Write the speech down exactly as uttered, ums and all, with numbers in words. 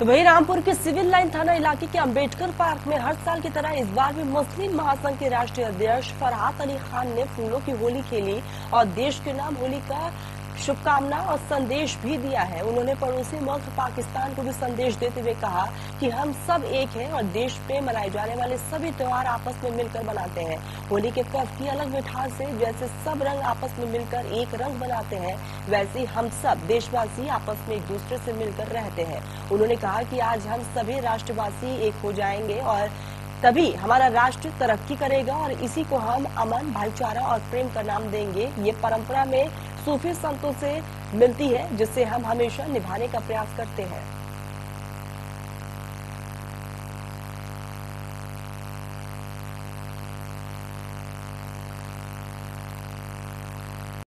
तो वहीं रामपुर के सिविल लाइन थाना इलाके के अंबेडकर पार्क में हर साल की तरह इस बार भी मुस्लिम महासंघ के राष्ट्रीय अध्यक्ष फरहात अली खान ने फूलों की होली खेली और देश के नाम होली का शुभकामना और संदेश भी दिया है। उन्होंने पड़ोसी मुल्क पाकिस्तान को भी संदेश देते हुए कहा कि हम सब एक हैं और देश में मनाए जाने वाले सभी त्योहार आपस में मिलकर मनाते हैं। होली के पर्व की अलग मिठास से जैसे सब रंग आपस में मिलकर एक रंग बनाते हैं, वैसे ही हम सब देशवासी आपस में एक दूसरे से मिलकर रहते हैं। उन्होंने कहा कि आज हम सभी राष्ट्रवासी एक हो जाएंगे और तभी हमारा राष्ट्र तरक्की करेगा और इसी को हम अमन, भाईचारा और प्रेम का नाम देंगे। ये परंपरा में सूफी संतों से मिलती है जिसे हम हमेशा निभाने का प्रयास करते हैं।